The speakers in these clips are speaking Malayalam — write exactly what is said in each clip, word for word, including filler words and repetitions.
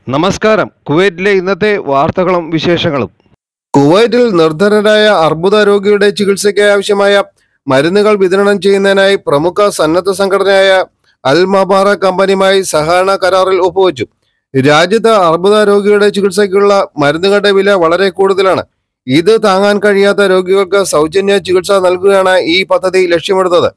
നമസ്കാരം. കുവൈറ്റിലെ ഇന്നത്തെ വാർത്തകളും വിശേഷങ്ങളും. കുവൈറ്റിൽ നിർധനരായ അർബുദ രോഗിയുടെ ചികിത്സയ്ക്ക് ആവശ്യമായ മരുന്നുകൾ വിതരണം ചെയ്യുന്നതിനായി പ്രമുഖ സന്നദ്ധ സംഘടനയായ അൽ മബാറ കമ്പനിയുമായി സഹകരണ കരാറിൽ ഒപ്പുവെച്ചു. രാജ്യത്ത് അർബുദ രോഗിയുടെ ചികിത്സയ്ക്കുള്ള മരുന്നുകളുടെ വില വളരെ കൂടുതലാണ്. ഇത് താങ്ങാൻ കഴിയാത്ത രോഗികൾക്ക് സൗജന്യ ചികിത്സ നൽകുകയാണ് ഈ പദ്ധതി ലക്ഷ്യമിടുന്നത്.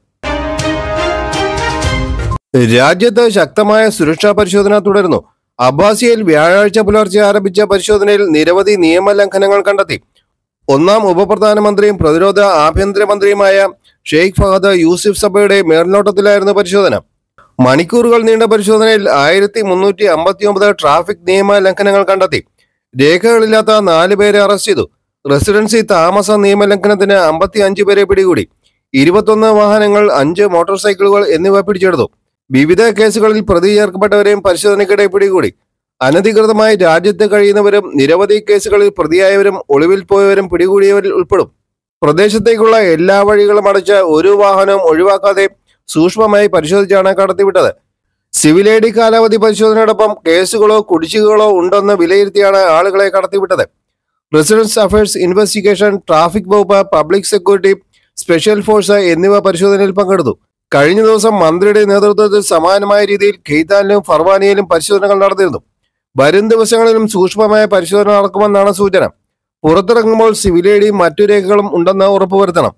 രാജ്യത്ത് ശക്തമായ സുരക്ഷാ പരിശോധന തുടരുന്നു. അബ്ബാസിയയിൽ വ്യാഴാഴ്ച പുലർച്ചെ ആരംഭിച്ച പരിശോധനയിൽ നിരവധി നിയമലംഘനങ്ങൾ കണ്ടെത്തി. ഒന്നാം ഉപപ്രധാനമന്ത്രിയും പ്രതിരോധ ആഭ്യന്തരമന്ത്രിയുമായ ഷെയ്ഖ് ഫഹദ് യൂസിഫ് സബയുടെ മേൽനോട്ടത്തിലായിരുന്നു പരിശോധന. മണിക്കൂറുകൾ നീണ്ട പരിശോധനയിൽ ആയിരത്തി മുന്നൂറ്റി അമ്പത്തി ഒമ്പത് ട്രാഫിക് നിയമ ലംഘനങ്ങൾ കണ്ടെത്തി. രേഖകളില്ലാത്ത നാല് പേരെ അറസ്റ്റ് ചെയ്തു. റെസിഡൻസി താമസ നിയമലംഘനത്തിന് അമ്പത്തി അഞ്ച് പേരെ പിടികൂടി. ഇരുപത്തൊന്ന് വാഹനങ്ങൾ, അഞ്ച് മോട്ടോർ സൈക്കിളുകൾ എന്നിവ പിടിച്ചെടുത്തു. വിവിധ കേസുകളിൽ പ്രതി ചേർക്കപ്പെട്ടവരെയും പരിശോധനയ്ക്കിടെ പിടികൂടി. അനധികൃതമായി രാജ്യത്ത് കഴിയുന്നവരും നിരവധി കേസുകളിൽ പ്രതിയായവരും ഒളിവിൽ പോയവരും പിടികൂടിയവരിൽ ഉൾപ്പെടും. പ്രദേശത്തേക്കുള്ള എല്ലാ വഴികളും അടച്ച് ഒരു വാഹനവും ഒഴിവാക്കാതെ സൂക്ഷ്മമായി പരിശോധിച്ചാണ് കടത്തിവിട്ടത്. സിവിൽ ഐ ഡി കാലാവധി പരിശോധനയോടൊപ്പം കേസുകളോ കുടിശ്ശികകളോ ഉണ്ടെന്ന് വിലയിരുത്തിയാണ് ആളുകളെ കടത്തിവിട്ടത്. റെസിഡൻസ് അഫയേഴ്സ് ഇൻവെസ്റ്റിഗേഷൻ, ട്രാഫിക് വകുപ്പ്, പബ്ലിക് സെക്യൂരിറ്റി, സ്പെഷ്യൽ ഫോഴ്സ് എന്നിവ പരിശോധനയിൽ പങ്കെടുത്തു. കഴിഞ്ഞ ദിവസം മന്ത്രിയുടെ നേതൃത്വത്തിൽ സമാനമായ രീതിയിൽ ഖെയ്താനിലും ഫർവാനിയിലും പരിശോധനകൾ നടത്തിയിരുന്നു. വരും ദിവസങ്ങളിലും സൂക്ഷ്മമായ പരിശോധന നടക്കുമെന്നാണ് സൂചന. പുറത്തിറങ്ങുമ്പോൾ സിവിൽ ഐ ഡിയും മറ്റു രേഖകളും ഉണ്ടെന്ന് ഉറപ്പുവരുത്തണം.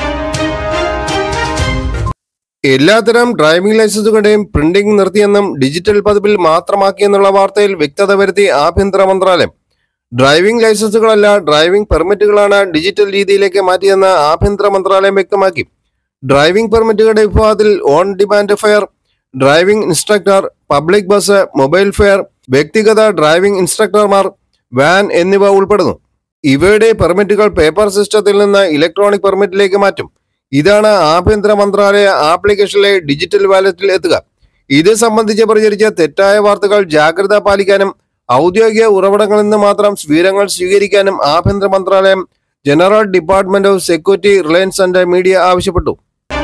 എല്ലാത്തരം ഡ്രൈവിംഗ് ലൈസൻസുകളുടെയും പ്രിന്റിംഗ് നിർത്തിയെന്നും ഡിജിറ്റൽ പതിപ്പിൽ മാത്രമാക്കിയെന്നുള്ള വാർത്തയിൽ വ്യക്തത വരുത്തി ആഭ്യന്തര മന്ത്രാലയം. ഡ്രൈവിംഗ് ലൈസൻസുകളല്ല, ഡ്രൈവിംഗ് പെർമിറ്റുകളാണ് ഡിജിറ്റൽ രീതിയിലേക്ക് മാറ്റിയെന്ന് ആഭ്യന്തര മന്ത്രാലയം വ്യക്തമാക്കി. ഡ്രൈവിംഗ് പെർമിറ്റുകളുടെ വിഭാഗത്തിൽ on demand fare, driving instructor, public bus, mobile fare, വ്യക്തിഗത ഡ്രൈവിംഗ് ഇൻസ്ട്രക്ടർമാർ, വാൻ എന്നിവ ഉൾപ്പെടുന്നു. ഇവയുടെ പെർമിറ്റുകൾ പേപ്പർ സിസ്റ്റത്തിൽ നിന്ന് ഇലക്ട്രോണിക് പെർമിറ്റിലേക്ക് മാറ്റും. ഇതാണ് ആഭ്യന്തര മന്ത്രാലയ ആപ്ലിക്കേഷനിലെ ഡിജിറ്റൽ വാലറ്റിൽ എത്തുക. ഇത് സംബന്ധിച്ച് പ്രചരിച്ച തെറ്റായ വാർത്തകൾ ജാഗ്രത പാലിക്കാനും ഔദ്യോഗിക ഉറവിടങ്ങളിൽ നിന്ന് മാത്രം വിവരങ്ങൾ സ്വീകരിക്കാനും ആഭ്യന്തര മന്ത്രാലയം general department of security, relations and media ആവശ്യപ്പെട്ടു.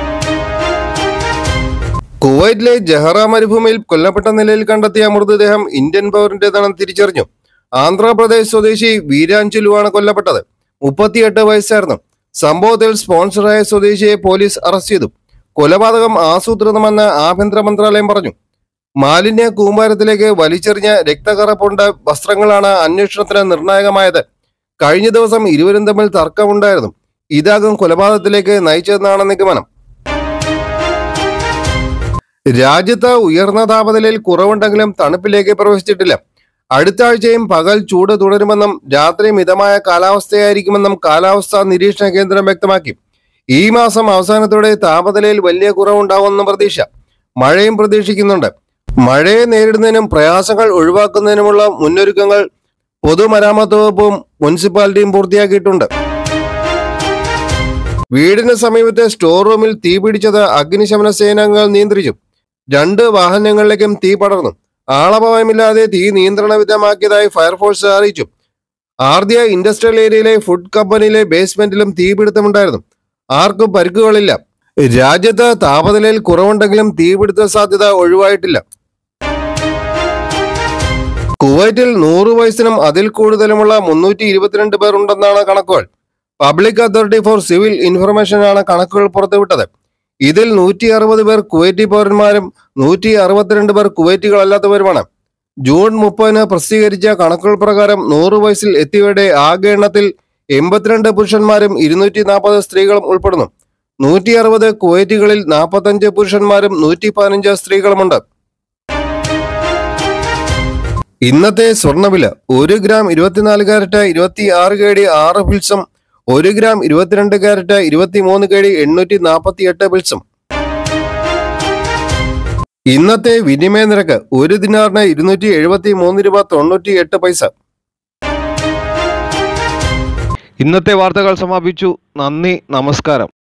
കുവൈറ്റിലെ ജഹറ മരുഭൂമിയിൽ കൊല്ലപ്പെട്ട നിലയിൽ കണ്ടെത്തിയ മൃതദേഹം ഇന്ത്യൻ പൗരന്റേതാണെന്ന് തിരിച്ചറിഞ്ഞു. ആന്ധ്രാപ്രദേശ് സ്വദേശി വീരാഞ്ചലുവാണ് കൊല്ലപ്പെട്ടത്. മുപ്പത്തിയെട്ട് വയസ്സായിരുന്നു. സംഭവത്തിൽ സ്പോൺസറായ സ്വദേശിയെ പോലീസ് അറസ്റ്റ് ചെയ്തു. കൊലപാതകം ആസൂത്രിതമെന്ന് ആഭ്യന്തര മന്ത്രാലയം പറഞ്ഞു. മാലിന്യ കൂമ്പാരത്തിലേക്ക് വലിച്ചെറിഞ്ഞ രക്തകറ പൂണ്ട വസ്ത്രങ്ങളാണ് അന്വേഷണത്തിന് നിർണായകമായത്. കഴിഞ്ഞ ദിവസം ഇരുവരും തമ്മിൽ തർക്കമുണ്ടായിരുന്നു. ഇതാകും കൊലപാതകത്തിലേക്ക് നയിച്ചതെന്നാണ് നിഗമനം. രാജ്യത്ത് ഉയർന്ന താപനിലയിൽ കുറവുണ്ടെങ്കിലും തണുപ്പിലേക്ക് പ്രവേശിച്ചിട്ടില്ല. അടുത്ത ആഴ്ചയും പകൽ ചൂട് തുടരുമെന്നും രാത്രി മിതമായ കാലാവസ്ഥയായിരിക്കുമെന്നും കാലാവസ്ഥാ നിരീക്ഷണ കേന്ദ്രം വ്യക്തമാക്കി. ഈ മാസം അവസാനത്തോടെ താപനിലയിൽ വലിയ കുറവുണ്ടാകുമെന്നും പ്രതീക്ഷ. മഴയും പ്രതീക്ഷിക്കുന്നുണ്ട്. മഴയെ നേരിടുന്നതിനും പ്രയാസങ്ങൾ ഒഴിവാക്കുന്നതിനുമുള്ള മുന്നൊരുക്കങ്ങൾ പൊതുമരാമത്ത് വകുപ്പും മുനിസിപ്പാലിറ്റിയും പൂർത്തിയാക്കിയിട്ടുണ്ട്. വീടിന് സമീപത്തെ സ്റ്റോർ റൂമിൽ തീ പിടിച്ചത് അഗ്നിശമന സേനാംഗങ്ങൾ നിയന്ത്രിച്ചു. രണ്ട് വാഹനങ്ങളിലേക്കും തീ പടർന്നു. ആളപായമില്ലാതെ തീ നിയന്ത്രണ വിധേയമാക്കിയതായി ഫയർഫോഴ്സ് അറിയിച്ചു. ആർദ്യ ഇൻഡസ്ട്രിയൽ ഏരിയയിലെ ഫുഡ് കമ്പനിയിലെ ബേസ്മെന്റിലും തീപിടുത്തമുണ്ടായിരുന്നു. ആർക്കും പരിക്കുകളില്ല. രാജ്യത്ത് താപനിലയിൽ കുറവുണ്ടെങ്കിലും തീപിടുത്ത സാധ്യത ഒഴിവായിട്ടില്ല. കുവൈറ്റിൽ നൂറ് വയസ്സിനും അതിൽ കൂടുതലുമുള്ള മുന്നൂറ്റി ഇരുപത്തിരണ്ട് പേർ ഉണ്ടെന്നാണ് കണക്കുകൾ. പബ്ലിക് അതോറിറ്റി ഫോർ സിവിൽ ഇൻഫർമേഷനാണ് കണക്കുകൾ പുറത്തുവിട്ടത്. ഇതിൽ നൂറ്റി അറുപത് പേർ കുവൈറ്റി പൗരന്മാരും നൂറ്റി അറുപത്തിരണ്ട് പേർ കുവൈറ്റികളല്ലാത്തവരുമാണ്. ജൂൺ മുപ്പതിന് പ്രസിദ്ധീകരിച്ച കണക്കുകൾ പ്രകാരം നൂറ് വയസ്സിൽ എത്തിയവരുടെ ആകെ എണ്ണത്തിൽ എൺപത്തിരണ്ട് പുരുഷന്മാരും ഇരുന്നൂറ്റി നാൽപ്പത് സ്ത്രീകളും ഉൾപ്പെടുന്നു. നൂറ്റി അറുപത് കുവൈറ്റികളിൽ നാൽപ്പത്തഞ്ച് പുരുഷന്മാരും നൂറ്റി പതിനഞ്ച് സ്ത്രീകളുമുണ്ട്. ഇന്നത്തെ സ്വർണ്ണവില: ഒരു ഗ്രാം ഇരുപത്തിനാല് കാരറ്റ് ഇരുപത്തി ആറ് കേടി ആറ് ഫിൽസും ഒരു ഗ്രാം ഇരുപത്തിരണ്ട് കാരറ്റ് ഇരുപത്തി മൂന്ന് കേടി എണ്ണൂറ്റി നാൽപ്പത്തി എട്ട് പിൽസും. ഇന്നത്തെ വിനിമയ നിരക്ക് ഒരു ദിനാറിന് ഇരുന്നൂറ്റി എഴുപത്തി മൂന്ന് രൂപ തൊണ്ണൂറ്റി എട്ട് പൈസ. ഇന്നത്തെ വാർത്തകൾ സമാപിച്ചു. നന്ദി, നമസ്കാരം.